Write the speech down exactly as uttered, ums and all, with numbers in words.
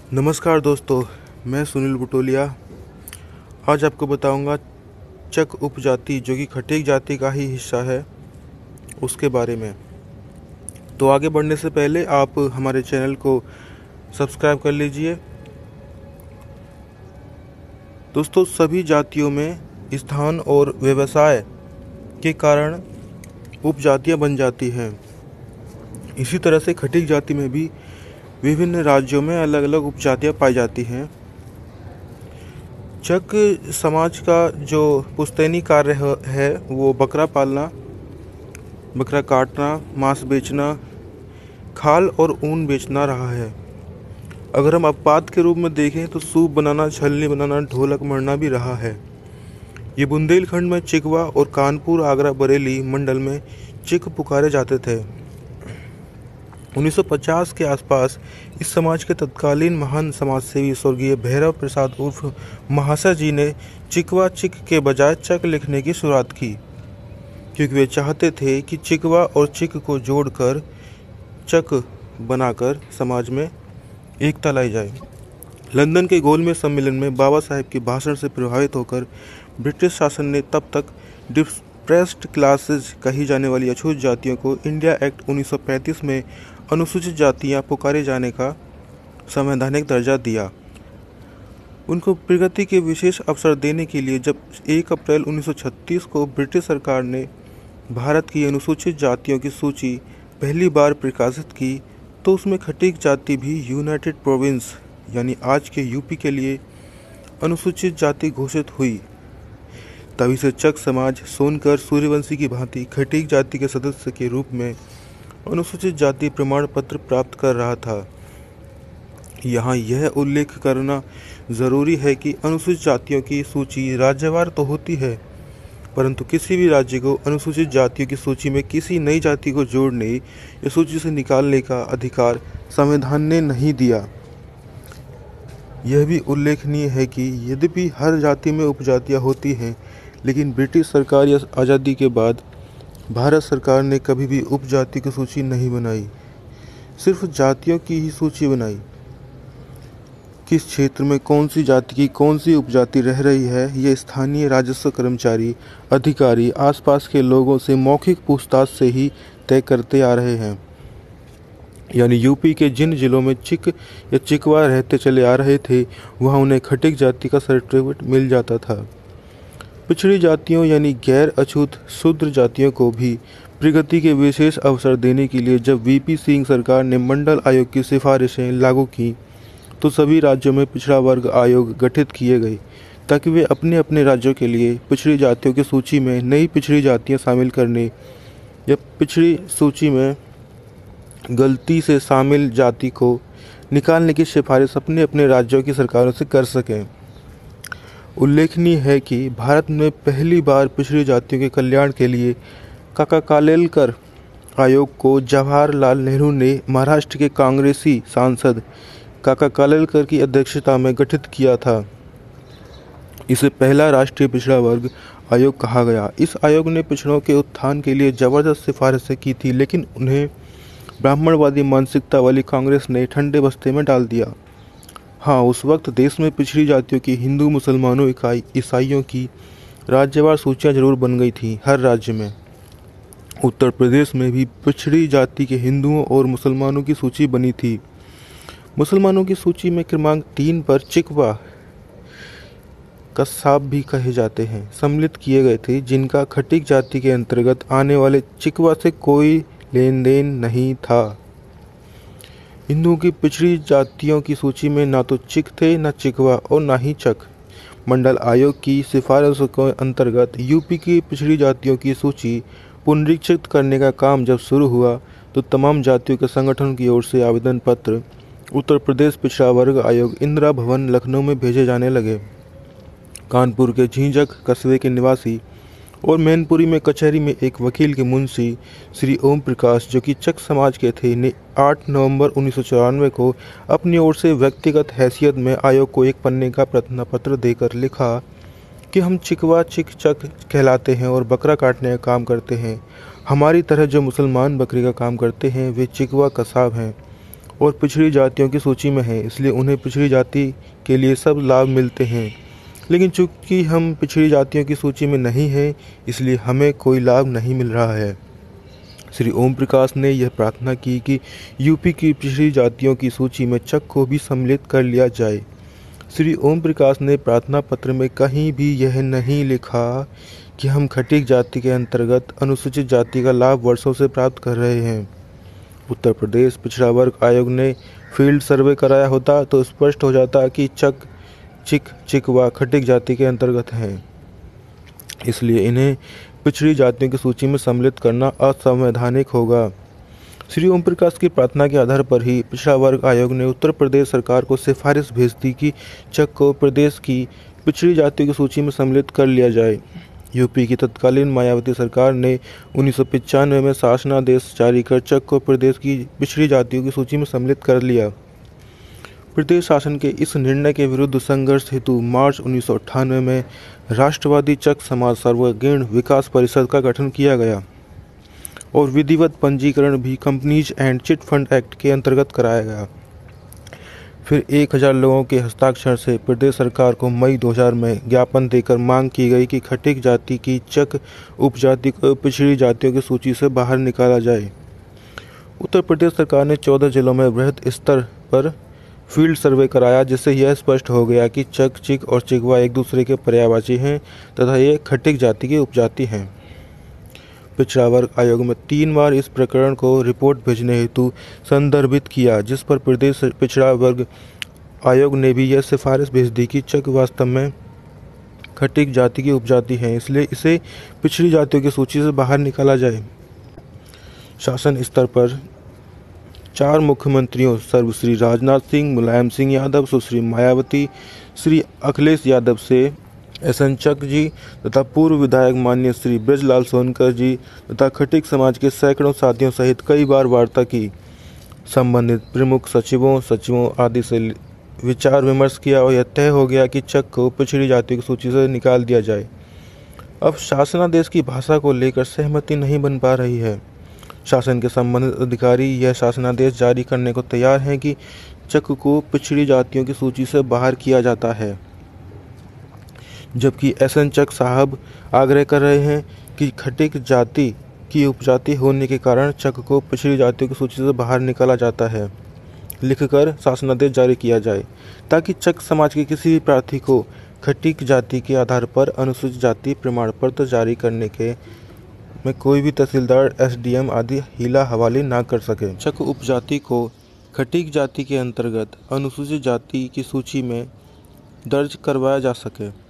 नमस्कार दोस्तों, मैं सुनील बुटोलिया। आज आपको बताऊंगा चक उपजाति जो कि खटीक जाति का ही हिस्सा है उसके बारे में। तो आगे बढ़ने से पहले आप हमारे चैनल को सब्सक्राइब कर लीजिए। दोस्तों, सभी जातियों में स्थान और व्यवसाय के कारण उपजातियां बन जाती हैं। इसी तरह से खटीक जाति में भी विभिन्न राज्यों में अलग अलग उपजातियां पाई जाती हैं। चक समाज का जो पुश्तैनी कार्य है वो बकरा पालना, बकरा काटना, मांस बेचना, खाल और ऊन बेचना रहा है। अगर हम अपवाद के रूप में देखें तो सूप बनाना, छलनी बनाना, ढोलक मढ़ना भी रहा है। ये बुंदेलखंड में चिकवा और कानपुर, आगरा, बरेली मंडल में चिक पुकारे जाते थे। उन्नीस सौ पचास के आसपास इस समाज के तत्कालीन महान समाजसेवी स्वर्गीय भैरव प्रसाद उर्फ महाशय जी ने चिकवा चिक के बजाय चक लिखने की शुरुआत की, क्योंकि वे चाहते थे कि चिकवा और चिक को जोड़कर चक बनाकर समाज में एकता लाई जाए। लंदन के गोलमेज सम्मेलन में बाबा साहेब के भाषण से प्रभावित होकर ब्रिटिश शासन ने तब तक डिप्रेस्ड क्लासेस कही जाने वाली अछूत जातियों को इंडिया एक्ट उन्नीस सौ पैंतीस में अनुसूचित जातियां पुकारे जाने का संवैधानिक दर्जा दिया। उनको प्रगति के विशेष अवसर देने के लिए जब एक अप्रैल उन्नीस सौ छत्तीस को ब्रिटिश सरकार ने भारत की अनुसूचित जातियों की सूची पहली बार प्रकाशित की तो उसमें खटीक जाति भी यूनाइटेड प्रोविंस यानी आज के यूपी के लिए अनुसूचित जाति घोषित हुई। तभी से चक समाज सोनकर सूर्यवंशी की भांति खटीक जाति के सदस्य के रूप में अनुसूचित जाति प्रमाण पत्र प्राप्त कर रहा था। यहाँ यह उल्लेख करना जरूरी है कि अनुसूचित जातियों की सूची राज्यवार तो होती है, परंतु किसी भी राज्य को अनुसूचित जातियों की सूची में किसी नई जाति को जोड़ने या सूची से निकालने का अधिकार संविधान ने नहीं दिया। यह भी उल्लेखनीय है कि यद्यपि हर जाति में उपजातियां होती हैं, लेकिन ब्रिटिश सरकार या आज़ादी के बाद भारत सरकार ने कभी भी उपजाति की सूची नहीं बनाई, सिर्फ जातियों की ही सूची बनाई। किस क्षेत्र में कौन सी जाति की कौन सी उपजाति रह रही है, ये स्थानीय राजस्व कर्मचारी, अधिकारी आसपास के लोगों से मौखिक पूछताछ से ही तय करते आ रहे हैं। यानी यूपी के जिन जिलों में चिक या चिकवा रहते चले आ रहे थे, वहाँ उन्हें खटीक जाति का सर्टिफिकेट मिल जाता था। पिछड़ी जातियों यानी गैर अछूत शूद्र जातियों को भी प्रगति के विशेष अवसर देने के लिए जब वीपी सिंह सरकार ने मंडल आयोग की सिफारिशें लागू की तो सभी राज्यों में पिछड़ा वर्ग आयोग गठित किए गए ताकि वे अपने अपने राज्यों के लिए पिछड़ी जातियों की सूची में नई पिछड़ी जातियां शामिल करने या पिछड़ी सूची में गलती से शामिल जाति को निकालने की सिफारिश अपने अपने राज्यों की सरकारों से कर सकें। उल्लेखनीय है कि भारत में पहली बार पिछड़ी जातियों के कल्याण के लिए काका कालेलकर आयोग को जवाहरलाल नेहरू ने महाराष्ट्र के कांग्रेसी सांसद काका कालेलकर की अध्यक्षता में गठित किया था। इसे पहला राष्ट्रीय पिछड़ा वर्ग आयोग कहा गया। इस आयोग ने पिछड़ों के उत्थान के लिए जबरदस्त सिफारिशें की थी, लेकिन उन्हें ब्राह्मणवादी मानसिकता वाली कांग्रेस ने ठंडे बस्ते में डाल दिया। हाँ, उस वक्त देश में पिछड़ी जातियों की हिंदू, मुसलमानों, इकाई ईसाइयों की राज्यवार सूचियाँ जरूर बन गई थीं हर राज्य में। उत्तर प्रदेश में भी पिछड़ी जाति के हिंदुओं और मुसलमानों की सूची बनी थी। मुसलमानों की सूची में क्रमांक तीन पर चिकवा कस्साब भी कहे जाते हैं सम्मिलित किए गए थे, जिनका खटीक जाति के अंतर्गत आने वाले चिकवा से कोई लेन देन नहीं था। हिंदुओं की पिछड़ी जातियों की सूची में ना तो चिक थे, ना चिकवा और ना ही चक। मंडल आयोग की सिफारिशों के अंतर्गत यूपी की पिछड़ी जातियों की सूची पुनरीक्षित करने का काम जब शुरू हुआ तो तमाम जातियों के संगठन की ओर से आवेदन पत्र उत्तर प्रदेश पिछड़ा वर्ग आयोग, इंदिरा भवन, लखनऊ में भेजे जाने लगे। कानपुर के झींझक कस्बे के निवासी और मैनपुरी में कचहरी में एक वकील के मुंशी श्री ओम प्रकाश, जो कि चक समाज के थे, ने आठ नवंबर उन्नीस सौ चौरानवे को अपनी ओर से व्यक्तिगत हैसियत में आयोग को एक पन्ने का प्रार्थना पत्र देकर लिखा कि हम चिकवा चिक चक कहलाते हैं और बकरा काटने का काम करते हैं। हमारी तरह जो मुसलमान बकरी का काम करते हैं वे चिकवा कसाब हैं। और पिछड़ी जातियों की सूची में हैं, इसलिए उन्हें पिछड़ी जाति के लिए सब लाभ मिलते हैं। लेकिन चूंकि हम पिछड़ी जातियों की सूची में नहीं हैं, इसलिए हमें कोई लाभ नहीं मिल रहा है। श्री ओम प्रकाश ने यह प्रार्थना की कि यूपी की पिछड़ी जातियों की सूची में चक को भी सम्मिलित कर लिया जाए। श्री ओम प्रकाश ने प्रार्थना पत्र में कहीं भी यह नहीं लिखा कि हम खटीक जाति के अंतर्गत अनुसूचित जाति का लाभ वर्षों से प्राप्त कर रहे हैं। उत्तर प्रदेश पिछड़ा वर्ग आयोग ने फील्ड सर्वे कराया होता तो स्पष्ट हो जाता कि चक, चिक, चिकवा खटीक जाति के अंतर्गत हैं, इसलिए इन्हें पिछड़ी जातियों की सूची में सम्मिलित करना असंवैधानिक होगा। श्री ओम प्रकाश की प्रार्थना के आधार पर ही पिछड़ा वर्ग आयोग ने उत्तर प्रदेश सरकार को सिफारिश भेज दी कि चक को प्रदेश की पिछड़ी जातियों की सूची में सम्मिलित कर लिया जाए। यूपी की तत्कालीन मायावती सरकार ने उन्नीस सौ पचानवे में शासनादेश जारी कर चक को प्रदेश की पिछड़ी जातियों की सूची में सम्मिलित कर लिया। प्रदेश शासन के इस निर्णय के विरुद्ध संघर्ष हेतु मार्च उन्नीस सौ अट्ठानवे में राष्ट्रवादी चक समाज सर्वगीण विकास परिषद का गठन किया गया और विधिवत पंजीकरण भी companies and chit fund act के अंतर्गत कराया गया। फिर एक हज़ार लोगों के हस्ताक्षर से प्रदेश सरकार को मई दो हज़ार में ज्ञापन देकर मांग की गई कि खटीक जाति की चक उपजाति को पिछड़ी जातियों की सूची से बाहर निकाला जाए। उत्तर प्रदेश सरकार ने चौदह जिलों में वृहद स्तर पर फील्ड सर्वे कराया, जिससे यह स्पष्ट हो गया कि चक, चिक और चिकवा एक दूसरे के पर्यायवाची हैं तथा ये खटीक जाति की उपजाति हैं। पिछड़ा वर्ग आयोग में तीन बार इस प्रकरण को रिपोर्ट भेजने हेतु संदर्भित किया, जिस पर प्रदेश पिछड़ा वर्ग आयोग ने भी यह सिफारिश भेज दी कि चक वास्तव में खटीक जाति की उपजाति हैं, इसलिए इसे पिछड़ी जातियों की सूची से बाहर निकाला जाए। शासन स्तर पर चार मुख्यमंत्रियों सर्वश्री राजनाथ सिंह, मुलायम सिंह यादव, सुश्री मायावती, श्री अखिलेश यादव से एसएन चक जी तथा पूर्व विधायक माननीय श्री ब्रजलाल सोनकर जी तथा खटीक समाज के सैकड़ों साथियों सहित कई बार वार्ता की। संबंधित प्रमुख सचिवों सचिवों आदि से विचार विमर्श किया और यह तय हो गया कि चक को पिछड़ी जातियों की सूची से निकाल दिया जाए। अब शासनादेश की भाषा को लेकर सहमति नहीं बन पा रही है। शासन के संबंधित अधिकारी यह शासनादेश जारी करने को तैयार हैं कि चक को पिछड़ी जातियों की सूची से बाहर किया जाता है, जबकि एसएन चक साहब आग्रह कर रहे हैं कि खटीक जाति की उपजाति होने के कारण चक को पिछड़ी जातियों की सूची से बाहर निकाला जाता है, लिखकर शासनादेश जारी किया जाए ताकि चक समाज के किसी भी प्रार्थी को खटीक जाति के आधार पर अनुसूचित जाति प्रमाण पत्र जारी करने के में कोई भी तहसीलदार, एसडीएम आदि हीला हवाली ना कर सके। चक उपजाति को खटीक जाति के अंतर्गत अनुसूचित जाति की सूची में दर्ज करवाया जा सके।